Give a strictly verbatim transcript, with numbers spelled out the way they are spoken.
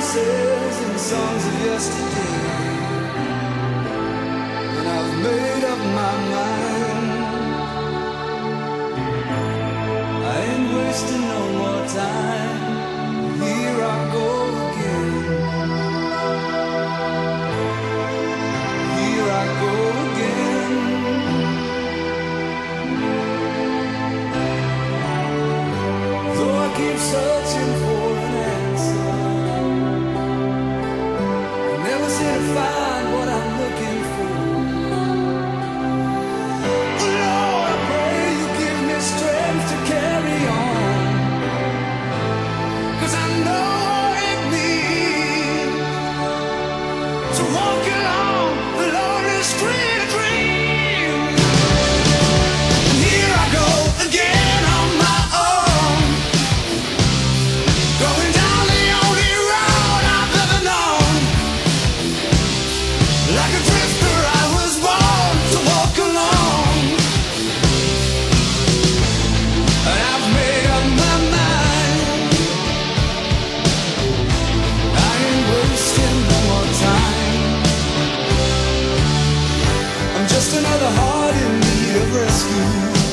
promises and songs of yesterday, and I've made up my mind. I ain't wasting no more time. Here I go again. Here I go again. Though I keep searching for an answer, I never seem to find what I'm looking for. Lord, I pray you give me strength to carry on, 'cause I know it means to walk along the lonely street of dreams. And here I go again on my own, going down the only road I've ever known. Like a drifter I was born to walk alone, and I've made up my mind. I ain't wasting no more time. I'm just another heart in need of rescue.